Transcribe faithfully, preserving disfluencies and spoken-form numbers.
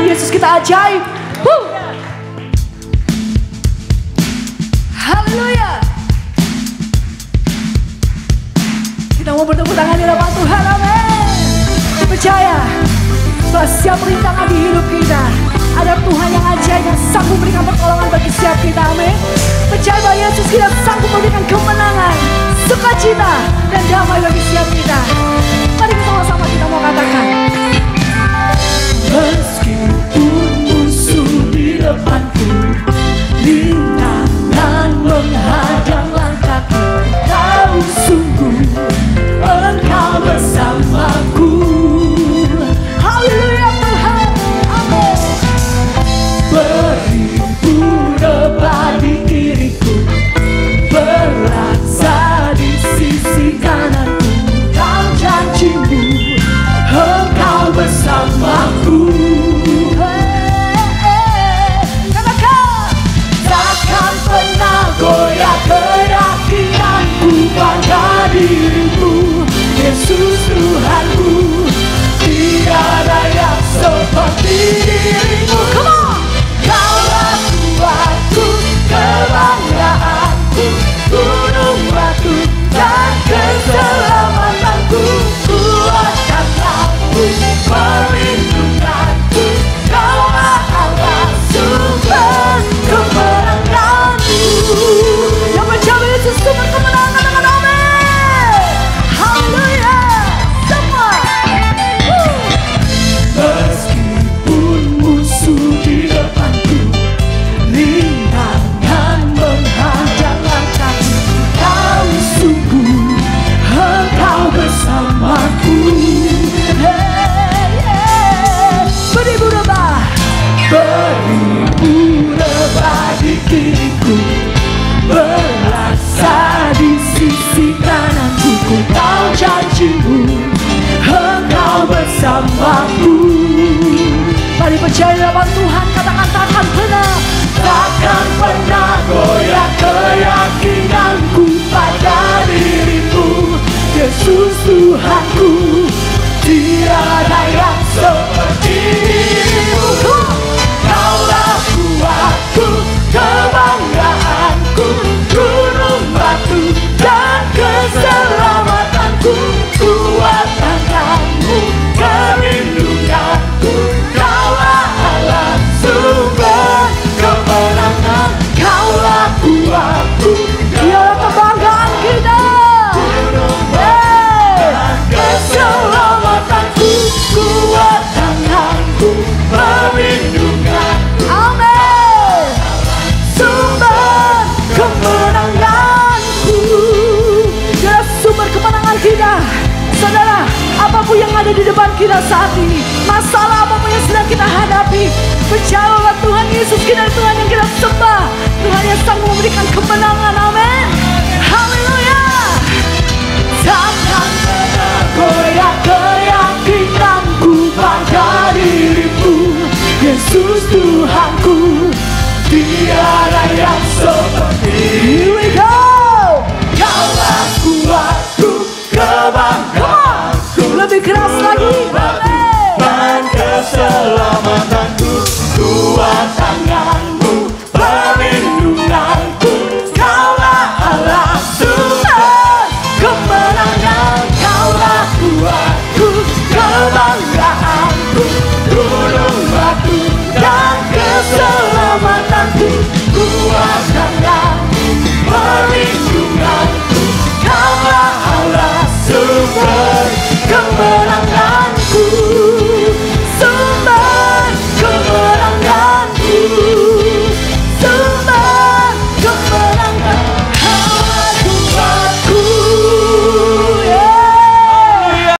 Yesus kita ajaib. Huh. Haleluya. Kita mau bertepuk tangan di hadapan Tuhan, amin. Percaya bahwa setiap rintangan di hidup kita ada Tuhan yang ajaib yang sanggup memberikan pertolongan bagi setiap kita, amin. Percaya bahwa Yesus kita sanggup memberikan kemenangan, sukacita dan damai bagi setiap kita. Mari kita sama-sama kita mau katakan, meskipun musuh di depanku, rintangan menghadang langkahku, Kau sungguh Engkau bersamaku. Haleluya Tuhan, amin. Beribu depan di kiriku, berlaksa di sisi kananku, Kau janjimu Engkau bersamaku. Katakan, takkan pernah goyah keyakinanku pada dirimu, Yesus Tuhanku. Tiada yang seperti dirimu. Come on. Kaulah kuatku, kebanggaanku, gunung batu dan keselamatanku. Kuatkanlah aku, perlindunganku, Kaulah Allah sumber kemenanganku. Yang percaya Yesus sumber kemenangan dengan amin. Haleluya. Semua. Meskipun musuh di depanku, rintangan menghadang langkahku, Kau sungguh Engkau bersamaku. Hey, hey. Beribu rebah, beribu rebah di kiriku, berlaksa di sisi kananku. Ku tahu janjimu Engkau bersamaku. Mari percaya dalam Tuhan, katakan takkan pernah, takkan pernah goyah keyakinanku pada dirimu, Yesus Tuhanku. Tiada yang seperti dirimu. Kaulah kuatku, kebanggaanku, gunung batu dan keselamatanku. Kuatkan kamu, perlindunganku, Kaulah Allah sumber kemenangan. Kaulah kuatku, Dialah kebanggaan kita. Keselamatanku, kuatkan aku, perlindunganku, amin. Sumber kemenanganku, Dia sumber kemenangan kita. Saudara, apapun yang ada di depan kita saat ini, masalah apapun yang sedang kita hadapi, percaya bahwa Tuhan Yesus kita, Tuhan yang kita sembah, Tuhan yang sanggup memberikan kemenangan, amin. Haleluya. Takkan pernah goyah keyakinanku pada dirimu, Yesus Tuhanku.